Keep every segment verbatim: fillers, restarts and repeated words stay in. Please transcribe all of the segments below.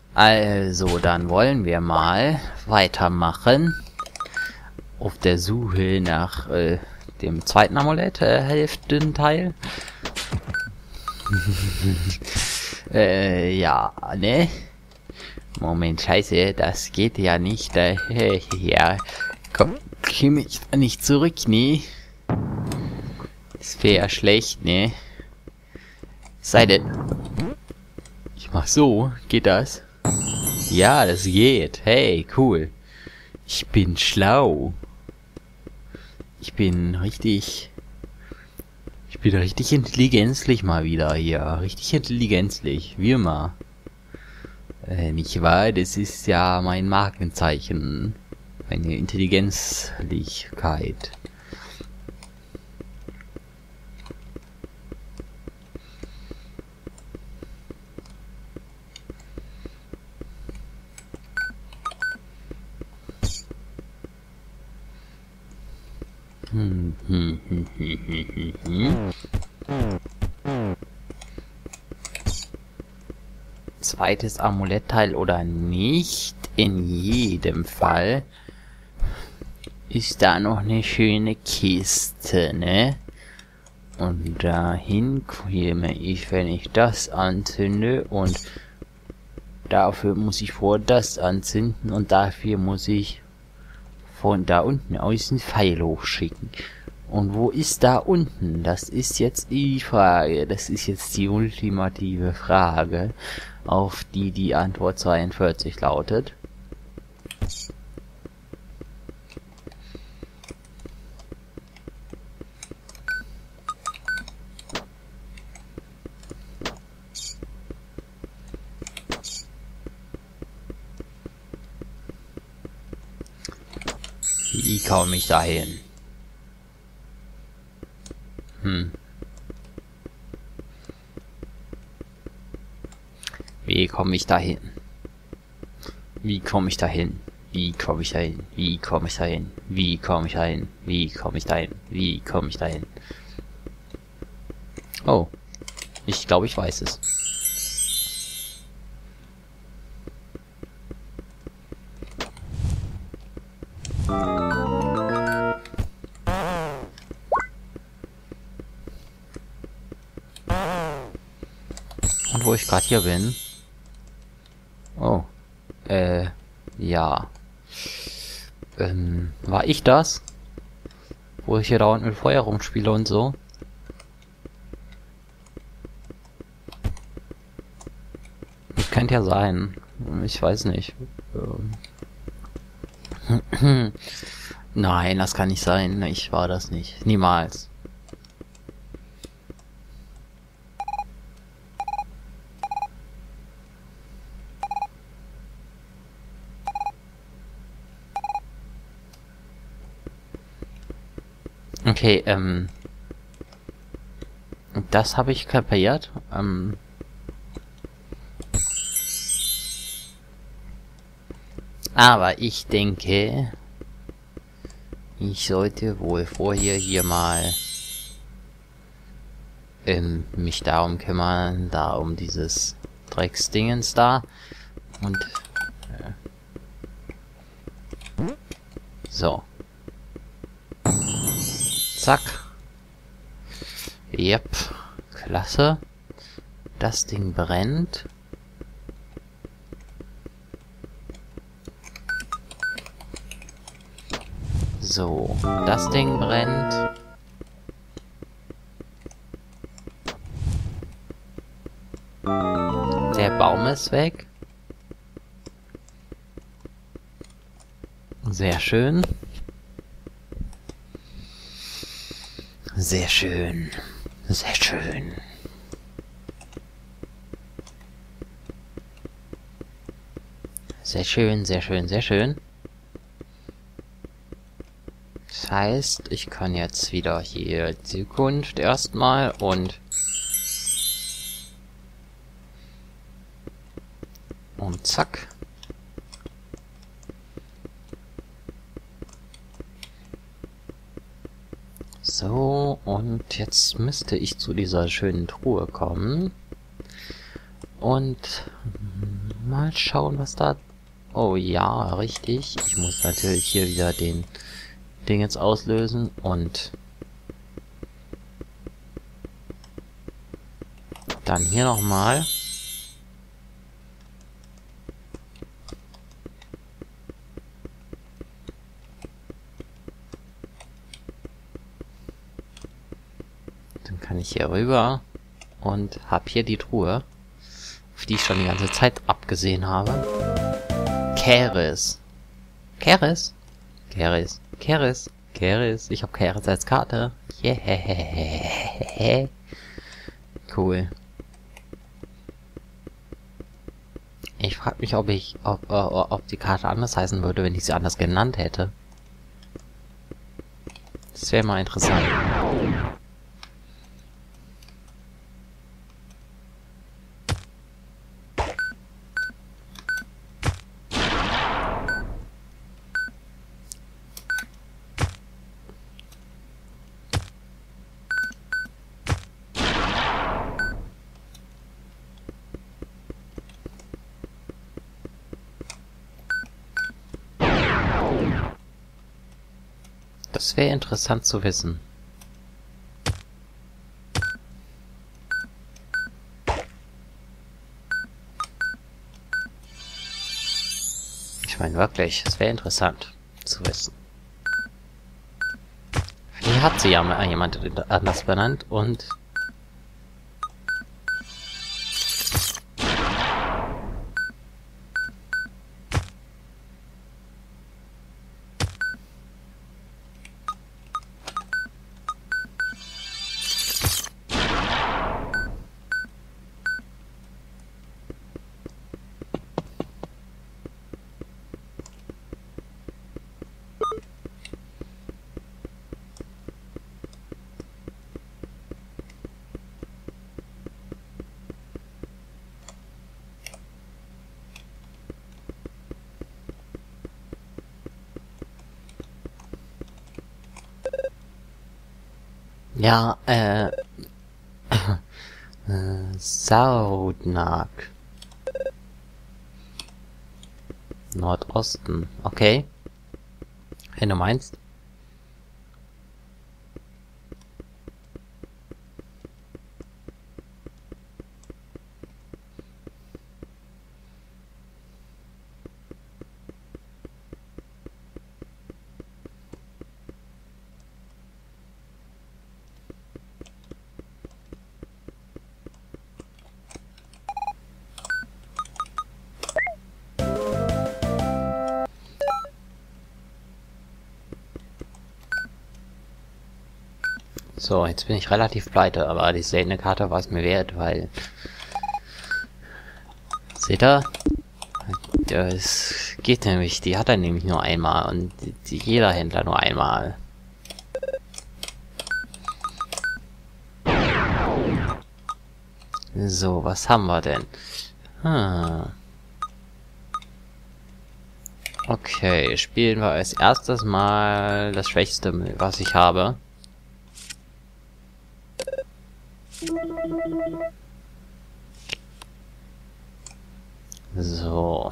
Also, dann wollen wir mal weitermachen. Auf der Suche nach äh, dem zweiten Amulett, äh, Hälftenteil. äh, ja, ne? Moment, scheiße, das geht ja nicht. Äh, ja, komm, komm ich nicht zurück, ne? Das wäre ja schlecht, ne? Sei denn, ich mach so, geht das? Ja, das geht. Hey, cool. Ich bin schlau. Ich bin richtig... Ich bin richtig intelligenzlich mal wieder hier. Richtig intelligenzlich. Wie immer. Äh, nicht wahr? Das ist ja mein Markenzeichen. Meine Intelligenzlichkeit. Hm, hm, hm, hm, hm, hm. Zweites Amulettteil oder nicht? In jedem Fall ist da noch eine schöne Kiste, ne? Und dahin käme ich, wenn ich das anzünde, und dafür muss ich vor das anzünden und dafür muss ich von da unten aus einen Pfeil hochschicken. Und wo ist da unten? Das ist jetzt die Frage. Das ist jetzt die ultimative Frage, auf die die Antwort zweiundvierzig lautet. Wie komme ich dahin? Hm. Wie komme ich dahin? Wie komme ich dahin? Wie komme ich dahin? Wie komme ich dahin? Wie komme ich dahin? Wie komme ich dahin? Wie komme ich dahin? Oh. Ich glaube, ich weiß es. Und wo ich gerade hier bin. Oh. Äh, ja. Ähm, war ich das? Wo ich hier dauernd mit Feuer rumspiele und so? Das könnte ja sein. Ich weiß nicht. Ähm. Nein, das kann nicht sein. Ich war das nicht. Niemals. Okay, ähm... das habe ich kapiert. Ähm... Aber ich denke, ich sollte wohl vorher hier mal ähm, mich darum kümmern, da um dieses Drecksdingens da. Und äh, so. Zack. Yep. Klasse. Das Ding brennt. So. Das Ding brennt. Der Baum ist weg. Sehr schön. Sehr schön. Sehr schön. Sehr schön, sehr schön, sehr schön. Das heißt, ich kann jetzt wieder hier Zukunft erstmal und und zack. So, und jetzt müsste ich zu dieser schönen Truhe kommen. Und Mal schauen, was da... Oh ja, richtig. Ich muss natürlich hier wieder den Ding jetzt auslösen und dann hier nochmal. Dann kann ich hier rüber und hab hier die Truhe, auf die ich schon die ganze Zeit abgesehen habe. Keres. Keres? Keres. Keres. Keres. Ich hab Keres als Karte. Yeah. Cool. Ich frag mich, ob ich, ob, äh, ob die Karte anders heißen würde, wenn ich sie anders genannt hätte. Das wäre mal interessant. Das wäre interessant zu wissen. Ich meine wirklich, das wäre interessant zu wissen. Hier hat sie ja mal jemand anders benannt und... Ja, äh... äh Saudnak. Nordosten. Okay. Wenn du meinst. So, jetzt bin ich relativ pleite, aber die seltene Karte war es mir wert, weil... Seht ihr? Das geht nämlich, die hat er nämlich nur einmal und die, die, jeder Händler nur einmal. So, was haben wir denn? Hm. Okay, spielen wir als erstes mal das Schwächste, was ich habe. So.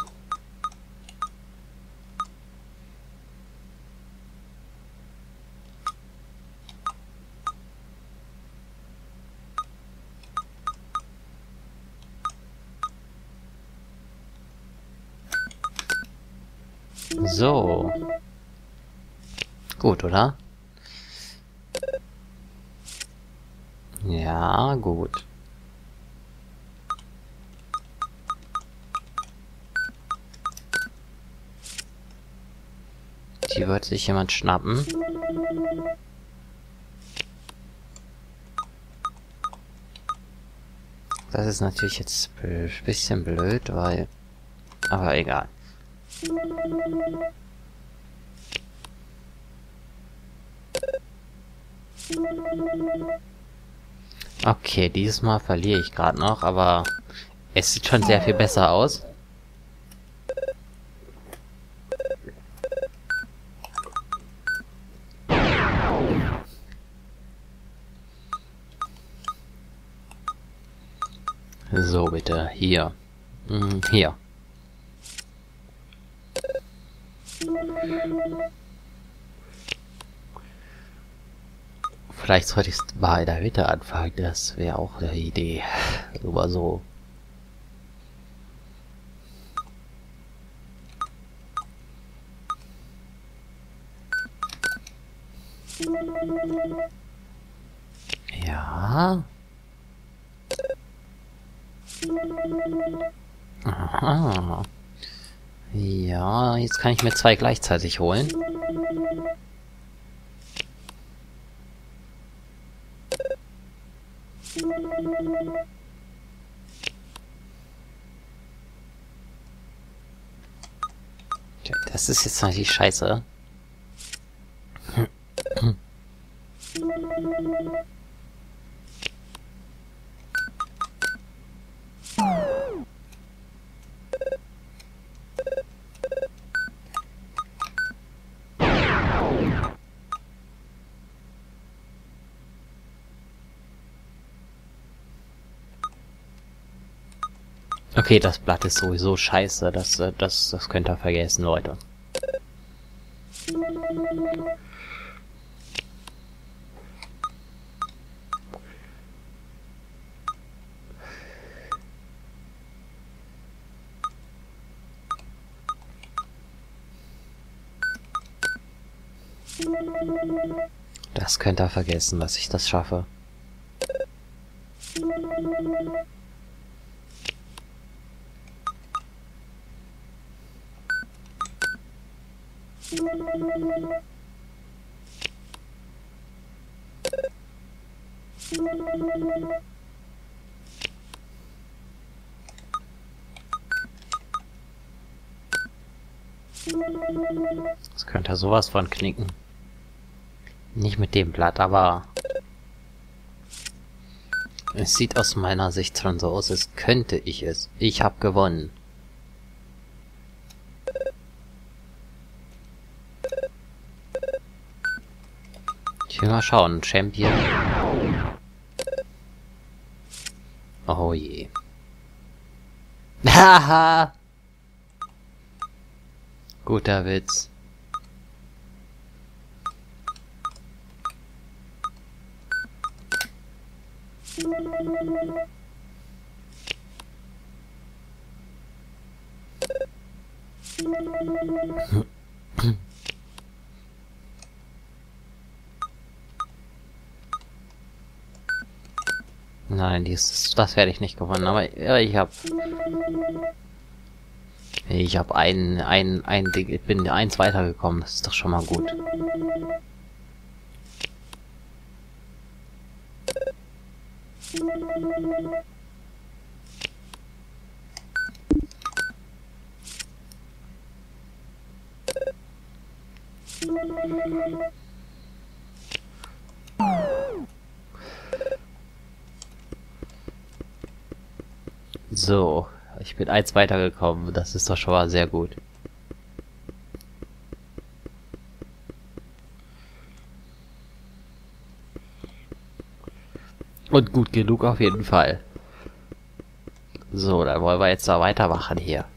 So. Gut, oder? Ja, gut. Die wird sich jemand schnappen. Das ist natürlich jetzt ein bisschen blöd, weil... Aber egal. Okay, dieses Mal verliere ich gerade noch, aber es sieht schon sehr viel besser aus. So, bitte. Hier. Hm, hier. Vielleicht sollte ich bei der Mitte anfangen, das wäre auch eine Idee. Aber so. Ja. Aha. Ja, jetzt kann ich mir zwei gleichzeitig holen. Das ist jetzt natürlich scheiße. Okay, das Blatt ist sowieso scheiße. Das, das, das könnt ihr vergessen, Leute. Das könnt ihr vergessen, dass ich das schaffe. Das könnte sowas von knicken. Nicht mit dem Blatt, aber es sieht aus meiner Sicht schon so aus, als könnte ich es. Ich habe gewonnen. Ich will mal schauen. Champion. Oh je. Haha. Guter Witz. Nein, dieses, das werde ich nicht gewonnen, aber ja, ich habe ich habe ein ein ein Ding, ich bin eins weitergekommen, das ist doch schon mal gut. So, ich bin eins weitergekommen, das ist doch schon mal sehr gut. Und gut genug auf jeden Fall. So, dann wollen wir jetzt da weitermachen hier.